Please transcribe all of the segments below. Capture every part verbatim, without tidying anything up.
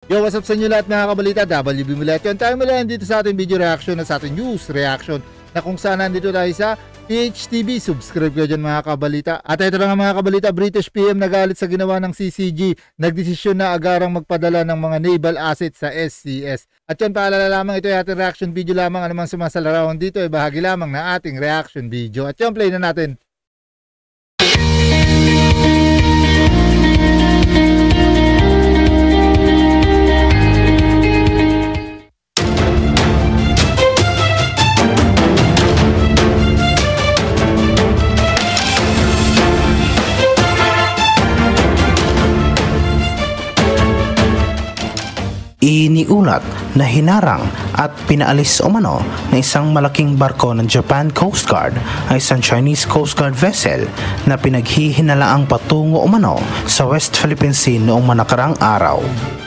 Yo, what's up sa inyo lahat mga kabalita? W B Mullet yun. Tayo mula dito sa ating video reaction na sa ating news reaction na kung saan nandito tayo sa P H T V. Subscribe kayo dyan mga kabalita. At ito na nga mga kabalita, British P M nagalit sa ginawa ng C C G. Nagdesisyon na agarang magpadala ng mga naval assets sa S C S. At yun, paalala lamang, ito ay ating reaction video lamang. Anumang sumasalarawan dito ay bahagi lamang na ating reaction video. At yun, play na natin. Iniulat na hinarang at pinaalis umano na isang malaking barko ng Japan Coast Guard ay isang Chinese Coast Guard vessel na pinaghihinalaang patungo umano sa West Philippine Sea noong manakarang araw.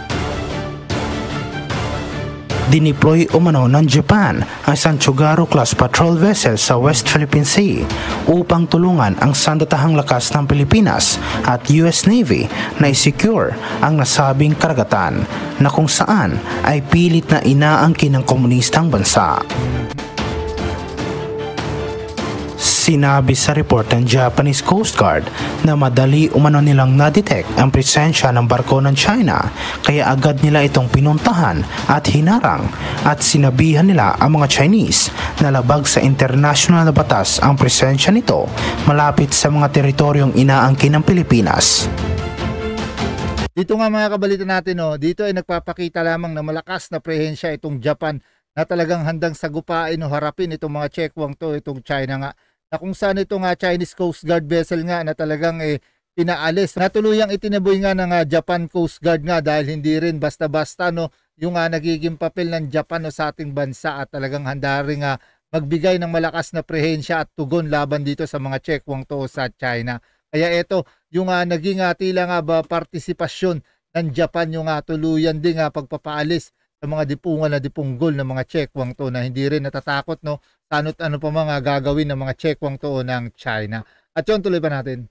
Dineploy umano ng Japan ang isang Tsugaru-class patrol vessel sa West Philippine Sea upang tulungan ang sandatahang lakas ng Pilipinas at U S Navy na i-secure ang nasabing karagatan na kung saan ay pilit na inaangkin ng komunistang bansa. Sinabi sa report ng Japanese Coast Guard na madali umano nilang na-detect ang presensya ng barko ng China kaya agad nila itong pinuntahan at hinarang at sinabihan nila ang mga Chinese na labag sa international na batas ang presensya nito malapit sa mga teritoryong inaangkin ng Pilipinas. Dito nga mga kabalita natin, oh, dito ay nagpapakita lamang na malakas na prehensya itong Japan na talagang handang sagupain o harapin itong mga Chekwang to, itong China nga. Na kung saan ito nga Chinese Coast Guard vessel nga na talagang eh, pinaalis. Natuluyang itinaboy nga ng uh, Japan Coast Guard nga dahil hindi rin basta-basta no, yung uh, nagiging papel ng Japan no, sa ating bansa at talagang handa rin uh, magbigay ng malakas na prehensya at tugon laban dito sa mga Chekwang to sa China. Kaya ito yung uh, naging uh, tila nga ba partisipasyon ng Japan yung uh, tuluyan din uh, pagpapaalis sa mga dipungan na dipunggol ng mga Chekwang to na hindi rin natatakot no ano't ano pa mga gagawin ng mga Chekwang to ng China. At yun, tuloy pa natin.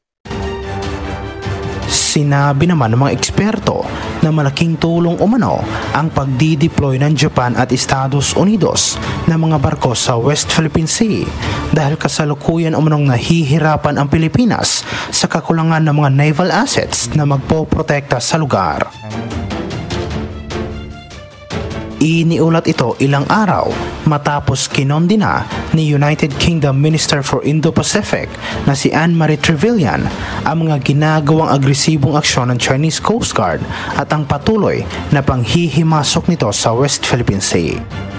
Sinabi naman ng mga eksperto na malaking tulong umano ang pagdi-deploy ng Japan at Estados Unidos ng mga barko sa West Philippine Sea dahil kasalukuyan umanong nahihirapan ang Pilipinas sa kakulangan ng mga naval assets na magpoprotekta sa lugar. Iniulat ito ilang araw matapos kinondena ni United Kingdom Minister for Indo-Pacific na si Anne-Marie Trevelyan ang mga ginagawang agresibong aksyon ng Chinese Coast Guard at ang patuloy na panghihimasok nito sa West Philippine Sea.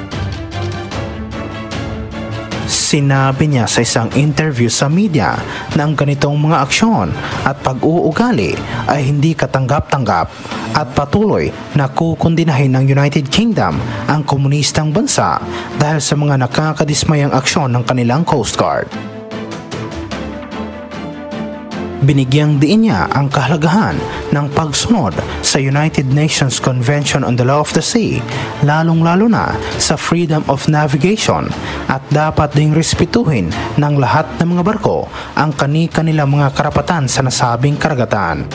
Sinabi niya sa isang interview sa media na ang ganitong mga aksyon at pag-uugali ay hindi katanggap-tanggap at patuloy na kukundinahin ng United Kingdom ang komunistang bansa dahil sa mga nakakadismayang aksyon ng kanilang Coast Guard. Binigyang diin niya ang kahalagahan ng pagsunod sa United Nations Convention on the Law of the Sea, lalong-lalo na sa freedom of navigation at dapat ding respetuhin ng lahat ng mga barko ang kani-kanilang mga karapatan sa nasabing karagatan.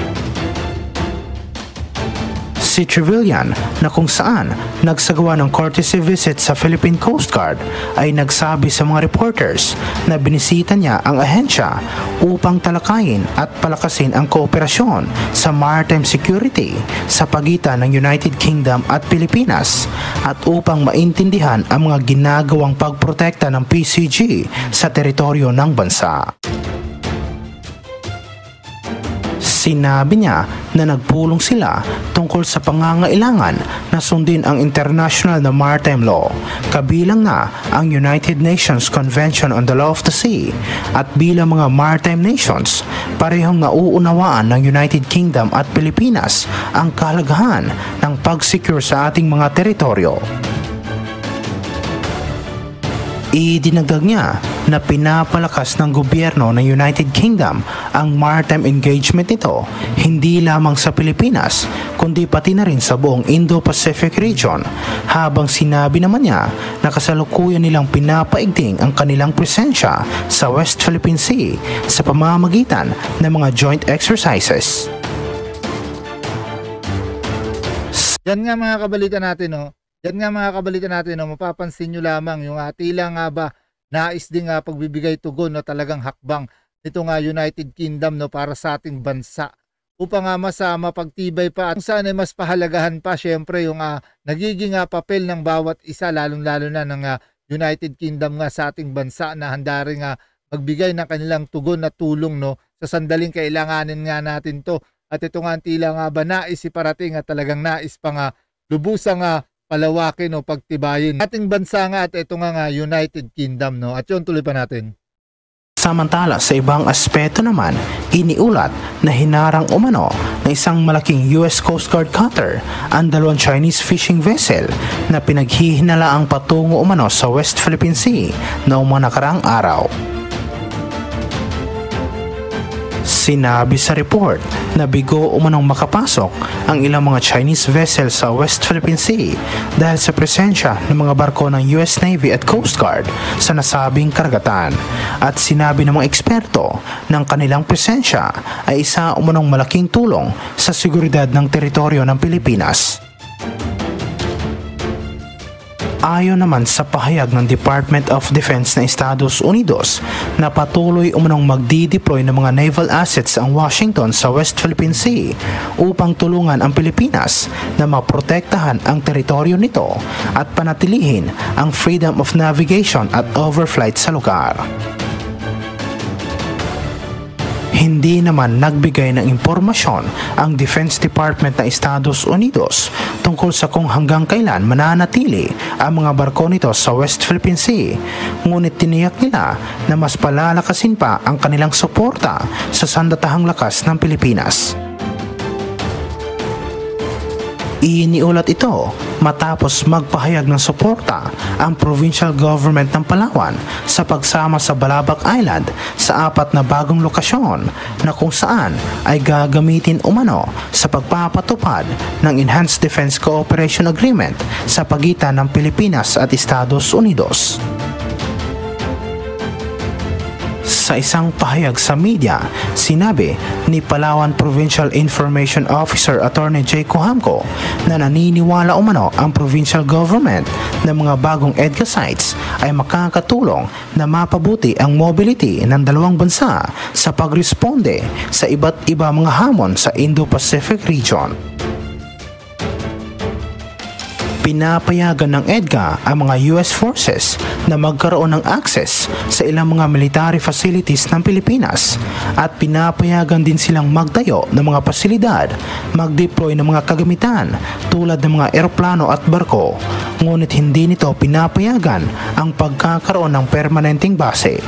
Si Trevelyan na kung saan nagsagawa ng courtesy visit sa Philippine Coast Guard ay nagsabi sa mga reporters na binisita niya ang ahensya upang talakayin at palakasin ang kooperasyon sa maritime security sa pagitan ng United Kingdom at Pilipinas at upang maintindihan ang mga ginagawang pagprotekta ng P C G sa teritoryo ng bansa. Sinabi niya na nagpulong sila tungkol sa pangangailangan na sundin ang international na maritime law, kabilang na ang United Nations Convention on the Law of the Sea at bilang mga maritime nations, parehong nauunawaan ng United Kingdom at Pilipinas ang kahalagahan ng pag-secure sa ating mga teritoryo. Idinagdag niya na pinapalakas ng gobyerno ng United Kingdom ang maritime engagement nito hindi lamang sa Pilipinas kundi pati na rin sa buong Indo-Pacific region, habang sinabi naman niya na kasalukuyan nilang pinapaigting ang kanilang presensya sa West Philippine Sea sa pamamagitan ng mga joint exercises. Yan nga mga kabalita natin, no? Yan nga mga kabalita natin, no? Mapapansin nyo lamang yung uh, tila nga ba nais din nga pagbibigay tugon na talagang hakbang nito nga United Kingdom, no, para sa ating bansa upang nga mas uh, mapagtibay pa at saan ay mas pahalagahan pa syempre yung uh, nagiging uh, papel ng bawat isa, lalong-lalo na ng uh, United Kingdom nga sa ating bansa na handa rin nga magbigay ng kanilang tugon at tulong, no, sa sandaling kailanganin nga natin to. At ito nga tila nga ba nais iparating at talagang nais pa nga lubusang nga palawakin o pagtibayin ating bansa nga at ito nga nga United Kingdom, no. At yun, tuloy pa natin. Samantala sa ibang aspeto naman, iniulat na hinarang umano na isang malaking U S Coast Guard cutter ang dalawang Chinese fishing vessel na pinaghihinalaang patungo umano sa West Philippine Sea noong mga nakaraang araw. Sinabi sa report na bigo umanong makapasok ang ilang mga Chinese vessel sa West Philippine Sea dahil sa presensya ng mga barko ng U S Navy at Coast Guard sa nasabing karagatan. At sinabi ng mga eksperto ng kanilang presensya ay isa umanong malaking tulong sa seguridad ng teritoryo ng Pilipinas. Ayon naman sa pahayag ng Department of Defense ng Estados Unidos na patuloy umanong magdi-deploy ng mga naval assets ang Washington sa West Philippine Sea upang tulungan ang Pilipinas na maprotektahan ang teritoryo nito at panatilihin ang freedom of navigation at overflight sa lugar. Hindi naman nagbigay ng impormasyon ang Defense Department ng Estados Unidos tungkol sa kung hanggang kailan mananatili ang mga barko nito sa West Philippine Sea, ngunit tiniyak nila na mas palalakasin pa ang kanilang suporta sa sandatahang lakas ng Pilipinas. Iniulat ito matapos magpahayag ng suporta ang provincial government ng Palawan sa pagsama sa Balabac Island sa apat na bagong lokasyon na kung saan ay gagamitin umano sa pagpapatupad ng Enhanced Defense Cooperation Agreement sa pagitan ng Pilipinas at Estados Unidos. Sa isang pahayag sa media, sinabi ni Palawan Provincial Information Officer Attorney Jay Cohamco na naniniwala umano ang provincial government na mga bagong EDCA sites ay makakatulong na mapabuti ang mobility ng dalawang bansa sa pagresponde sa iba't iba mga hamon sa Indo-Pacific region. Pinapayagan ng EDCA ang mga U S forces na magkaroon ng access sa ilang mga military facilities ng Pilipinas at pinapayagan din silang magtayo ng mga pasilidad, mag-deploy ng mga kagamitan tulad ng mga eroplano at barko, ngunit hindi nito pinapayagan ang pagkakaroon ng permanenteng base.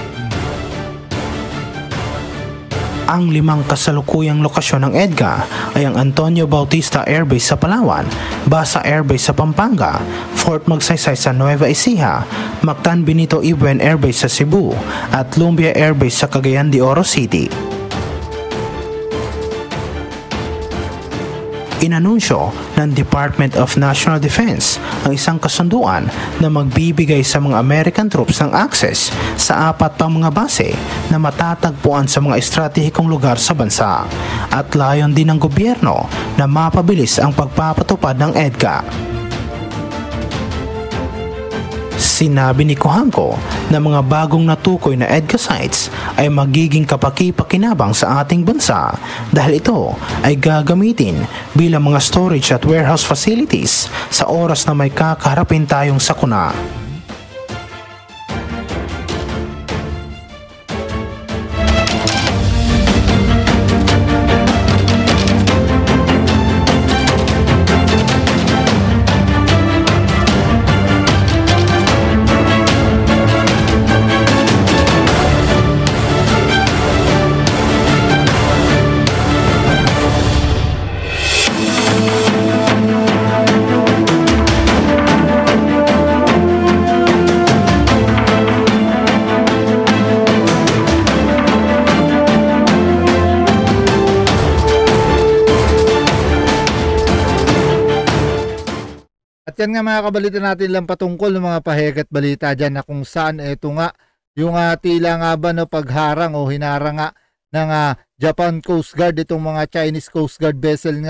Ang limang kasalukuyang lokasyon ng EDCA ay ang Antonio Bautista Air Base sa Palawan, Basa Air Base sa Pampanga, Fort Magsaysay sa Nueva Ecija, Mactan Benito Ibuen Air Base sa Cebu, at Lumbia Air Base sa Cagayan de Oro City. Inanunsyo ng Department of National Defense ang isang kasunduan na magbibigay sa mga American troops ng access sa apat pang mga base na matatagpuan sa mga estratehikong lugar sa bansa at layon din ng gobyerno na mapabilis ang pagpapatupad ng EDCA. Sinabi ni Cohamco na mga bagong natukoy na EDCA sites ay magiging kapaki-pakinabang sa ating bansa dahil ito ay gagamitin bilang mga storage at warehouse facilities sa oras na may kakaharapin tayong sakuna. Yan nga mga kabalita natin lang patungkol ng mga pahayag at balita dyan na kung saan ito nga yung uh, tila nga ba no, pagharang o hinarang nga ng uh, Japan Coast Guard itong mga Chinese Coast Guard vessel nga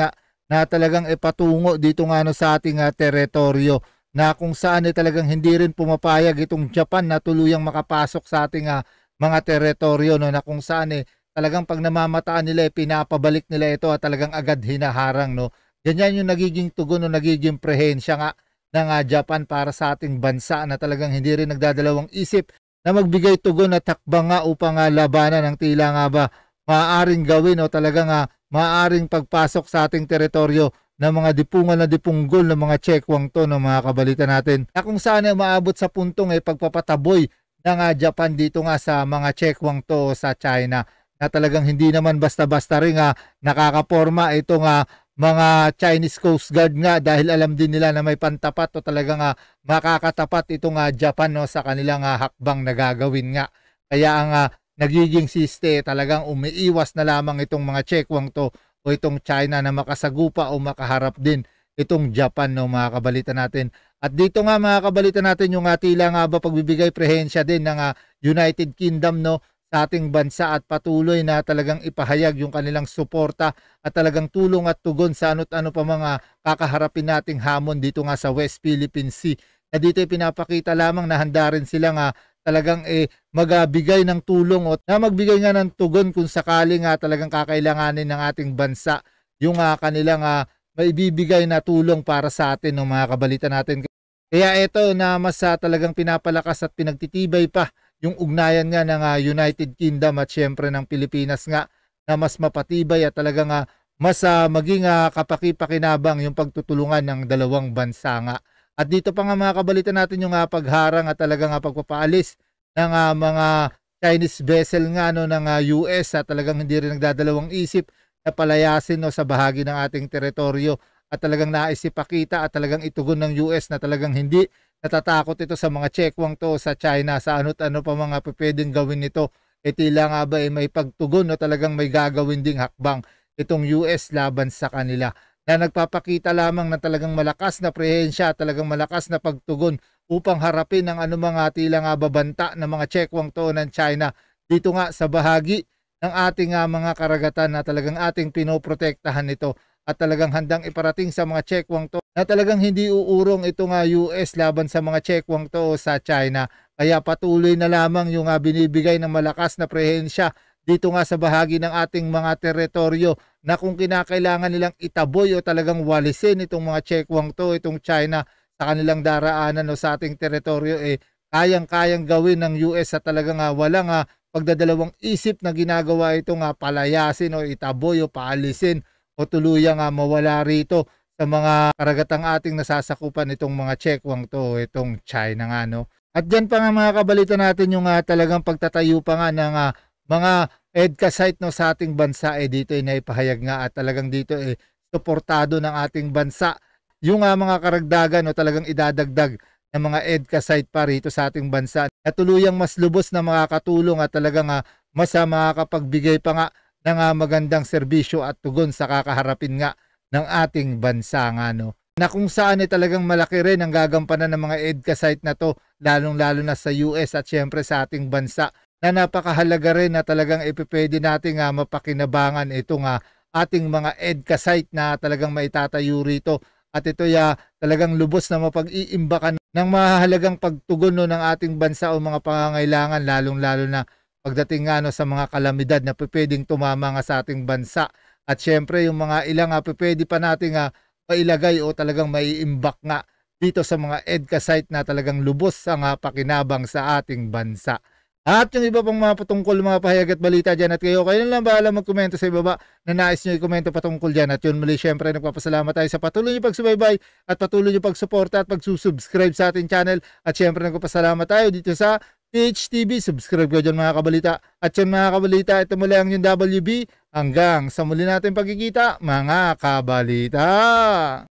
na talagang ipatungo dito nga no sa ating uh, teritoryo, na kung saan eh, talagang hindi rin pumapayag itong Japan na tuluyang makapasok sa ating uh, mga teritoryo, no, na kung saan eh, talagang pag namamataan nila eh, pinapabalik nila ito at talagang agad hinaharang, no. Ganyan yung nagiging tugon o nagiging prehensya nga ng uh, Japan para sa ating bansa, na talagang hindi rin nagdadalawang isip na magbigay tugon at takbang nga upang uh, labanan ng tila nga ba maaaring gawin o talagang uh, maaaring pagpasok sa ating teritoryo ng mga dipungan na dipunggol ng mga Chekwaang to, ng mga kabalita natin, na kung saan ay maabot sa puntong ay pagpapataboy ng uh, Japan dito nga sa mga Chekwaang to sa China, na talagang hindi naman basta-basta rin uh, nakakaporma itong uh, mga Chinese Coast Guard nga, dahil alam din nila na may pantapat o talagang uh, makakatapat itong uh, Japan no, sa kanilang uh, hakbang na gagawin nga. Kaya ang uh, nagiging siste talagang umiiwas na lamang itong mga Chekwaang to o itong China na makasagupa o makaharap din itong Japan, no, mga kabalita natin. At dito nga mga kabalita natin yung uh, tila nga ba pagbibigay prehensya din ng uh, United Kingdom, no, sa ating bansa, at patuloy na talagang ipahayag yung kanilang suporta at talagang tulong at tugon sa ano't ano pa mga kakaharapin nating hamon dito nga sa West Philippine Sea, na dito ay pinapakita lamang na handa rin silang uh, talagang eh, magbigay ng tulong o na magbigay nga ng tugon kung sakaling nga talagang kakailanganin ng ating bansa yung uh, kanilang uh, maibibigay na tulong para sa atin, ng mga kabalita natin. Kaya ito na mas uh, talagang pinapalakas at pinagtitibay pa yung ugnayan nga ng uh, United Kingdom at syempre ng Pilipinas nga, na mas mapatibay at talagang uh, mas uh, maging uh, kapaki-pakinabang yung pagtutulungan ng dalawang bansa nga. At dito pa nga mga kabalita natin yung uh, pagharang at talagang uh, pagpapaalis ng uh, mga Chinese vessel nga no, ng uh, U S, at talagang hindi rin nagdadalawang isip na palayasin no, sa bahagi ng ating teritoryo, at talagang naisipakita at talagang itugon ng U S na talagang hindi natatakot ito sa mga Chekwaang to sa China, sa ano't ano pa mga pwedeng gawin nito. E tila nga ba eh, may pagtugon no, talagang may gagawin ding hakbang itong U S laban sa kanila, na nagpapakita lamang na talagang malakas na prehensya, talagang malakas na pagtugon upang harapin ang anumang tila nga babanta ng mga Chekwaang to ng China dito nga sa bahagi ng ating uh, mga karagatan, na talagang ating pinoprotektahan nito, at talagang handang iparating sa mga Chekwaang to na talagang hindi uurong itong uh, U S laban sa mga Chekwaang to sa China. Kaya patuloy na lamang yung uh, binibigay ng malakas na prehensya dito nga sa bahagi ng ating mga teritoryo, na kung kinakailangan nilang itaboy o talagang walisin itong mga Chekwaang to, itong China sa kanilang daraanan o sa ating teritoryo, eh kayang-kayang gawin ng U S, at talagang uh, walang uh, pagdadalawang isip na ginagawa itong uh, palayasin o itaboy o paalisin o tuluyang uh, mawala rito sa mga karagatang ating nasasakupan itong mga Chekwaang to, itong China nga, no. At dyan pa nga mga kabalita natin yung uh, talagang pagtatayo pa nga ng uh, mga EDCA site no, sa ating bansa, eh dito ay naipahayag nga at talagang dito eh suportado ng ating bansa yung uh, mga karagdagan o talagang idadagdag ng mga EDCA site pa rito sa ating bansa, at tuluyang mas lubos na makakatulong at talagang uh, mas uh, makakapagbigay pa nga ng uh, magandang serbisyo at tugon sa kakaharapin nga ng ating bansa nga, no, na kung saan eh talagang malaki rin ang gagampanan ng mga EDCA site na to, lalong lalo na sa U S at syempre sa ating bansa, na napakahalaga rin na talagang ipipwede natin uh, mapakinabangan itong uh, ating mga EDCA site na talagang maitatayo rito, at ito ya uh, talagang lubos na mapag-iimbakan ng mahalagang pagtugon no, ng ating bansa o mga pangangailangan, lalong lalo na pagdating nga no, sa mga kalamidad na pwedeng tumama nga sa ating bansa. At syempre yung mga ilang uh, pwede pa nating uh, mailagay o talagang maiimbak nga dito sa mga EDCA site na talagang lubos ang uh, pakinabang sa ating bansa. At yung iba pang mga patungkol, mga pahayag at balita dyan, at kayo, kayo lang bahala magkomento sa ibaba na nais nyo i-komento patungkol dyan. At yun muli, syempre nagpapasalamat tayo sa patuloy nyo pagsubaybay at patuloy nyo pagsuporta at pagsusubscribe sa ating channel. At syempre nagpapasalamat tayo dito sa T H T V. Subscribe ko dyan mga kabalita. At yun mga kabalita, ito muli ang yung W B. Hanggang sa muli natin pagkikita mga kabalita.